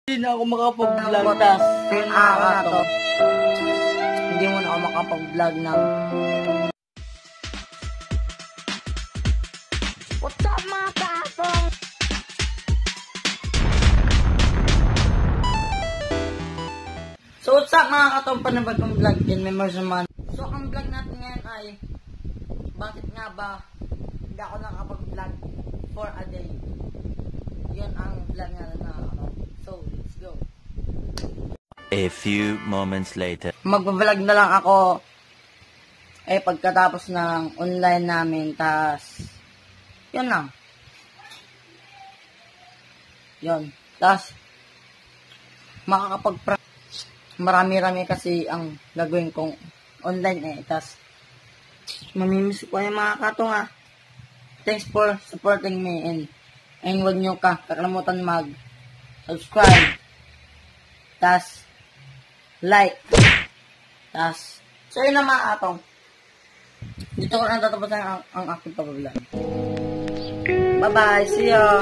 Hindi na ako makapag-vlog. Tas, to. Hindi mo na ako makapag-vlog ng... What's up mga kapong? So what's up mga katong panabagong vlog in Memories naman. So ang vlog natin ngayon ay bakit nga ba hindi ako nakapag-vlog for a day. Yun ang vlog natin na ano. So let's go. A few moments later. Mag-vlog na lang ako pagkatapos ng online namin, tas yun lang. Yun. Tas marami-rami kasi ang gagawin kong online tas mamimiss ko yung mga katong Thanks for supporting me and huwag nyo kakalimutan mag-subscribe, tas like, tas so yun na mga katong. Dito ko na tatapusan ang aking pag-vlog. Bye bye, see ya.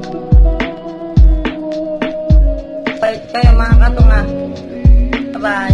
Kayo mga katong bye bye.